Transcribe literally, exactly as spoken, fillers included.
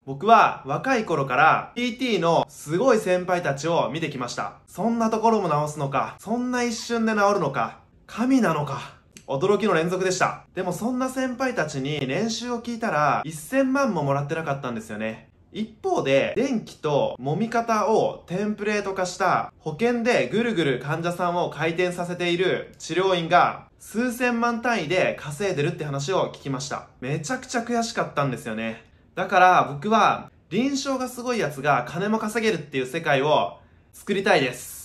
僕は若い頃から ピーティー のすごい先輩たちを見てきました。そんなところも直すのか、そんな一瞬で治るのか、神なのか、驚きの連続でした。でもそんな先輩たちに年収を聞いたらせんまんももらってなかったんですよね。一方で、電気と揉み方をテンプレート化した保険でぐるぐる患者さんを回転させている治療院が数千万単位で稼いでるって話を聞きました。めちゃくちゃ悔しかったんですよね。だから僕は臨床がすごいやつが金も稼げるっていう世界を作りたいです。